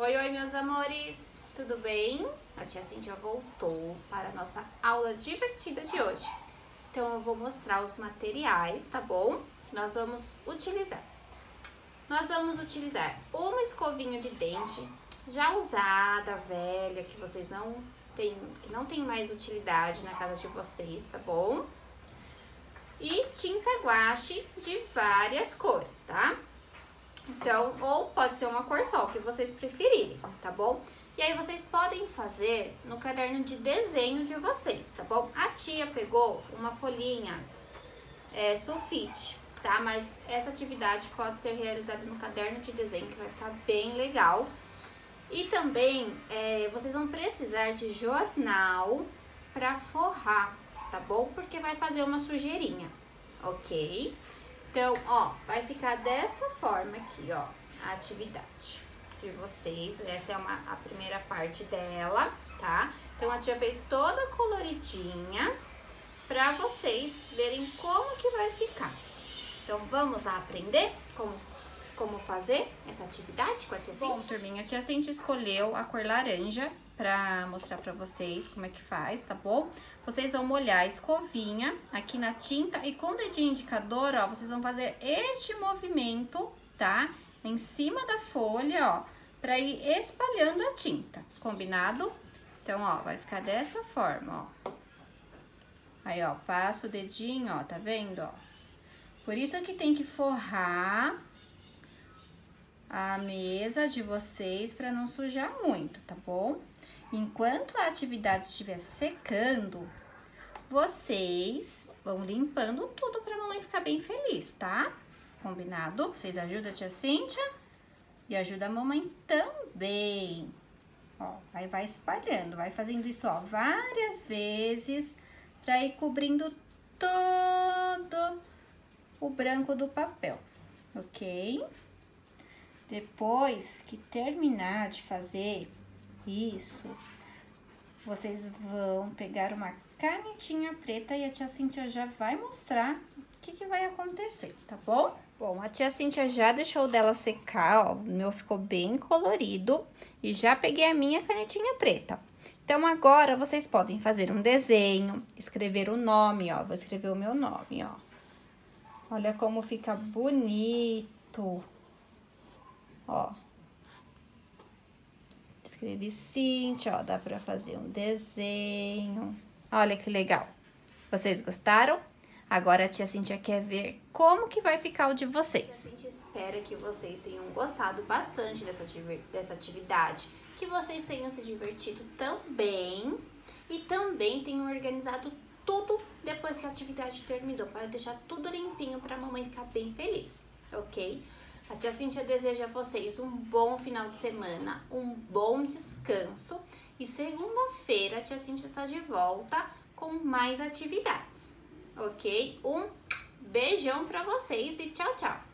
Oi, oi, meus amores, tudo bem? A tia Cíntia voltou para a nossa aula divertida de hoje. Então, eu vou mostrar os materiais, tá bom? Nós vamos utilizar uma escovinha de dente já usada, velha, que vocês não tem mais utilidade na casa de vocês, tá bom? E tinta guache de várias cores, tá? Então, ou pode ser uma cor só, o que vocês preferirem, tá bom? E aí vocês podem fazer no caderno de desenho de vocês, tá bom? A tia pegou uma folhinha sulfite, tá? Mas essa atividade pode ser realizada no caderno de desenho, que vai ficar bem legal. E também, vocês vão precisar de jornal pra forrar, tá bom? Porque vai fazer uma sujeirinha, ok? Então, ó, vai ficar dessa forma aqui, ó, a atividade de vocês. Essa é a primeira parte dela, tá? Então, a tia fez toda coloridinha pra vocês verem como que vai ficar. Então, vamos lá aprender como fazer essa atividade com a tia Cíntia? Bom, turminha, a tia Cíntia escolheu a cor laranja pra mostrar pra vocês como é que faz, tá bom? Vocês vão molhar a escovinha aqui na tinta e com o dedinho indicador, ó, vocês vão fazer este movimento, tá? Em cima da folha, ó, pra ir espalhando a tinta, combinado? Então, ó, vai ficar dessa forma, ó. Aí, ó, passa o dedinho, ó, tá vendo, ó? Por isso que tem que forrar a mesa de vocês para não sujar muito, tá bom? Enquanto a atividade estiver secando, vocês vão limpando tudo para a mamãe ficar bem feliz, tá? Combinado? Vocês ajudam a tia Cíntia e ajuda a mamãe também. Ó, aí vai espalhando, vai fazendo isso, ó, várias vezes para ir cobrindo todo o branco do papel, ok? Depois que terminar de fazer isso, vocês vão pegar uma canetinha preta e a tia Cíntia já vai mostrar o que vai acontecer, tá bom? Bom, a tia Cíntia já deixou dela secar, ó, o meu ficou bem colorido e já peguei a minha canetinha preta. Então, agora, vocês podem fazer um desenho, escrever o nome, ó, vou escrever o meu nome, ó. Olha como fica bonito. Ó, escrevi Cíntia, ó, dá pra fazer um desenho. Olha que legal. Vocês gostaram? Agora a tia Cíntia quer ver como que vai ficar o de vocês. A gente espera que vocês tenham gostado bastante dessa atividade, que vocês tenham se divertido também e também tenham organizado tudo depois que a atividade terminou, para deixar tudo limpinho para a mamãe ficar bem feliz, ok? A tia Cíntia deseja a vocês um bom final de semana, um bom descanso e segunda-feira a tia Cíntia está de volta com mais atividades, ok? Um beijão para vocês e tchau, tchau!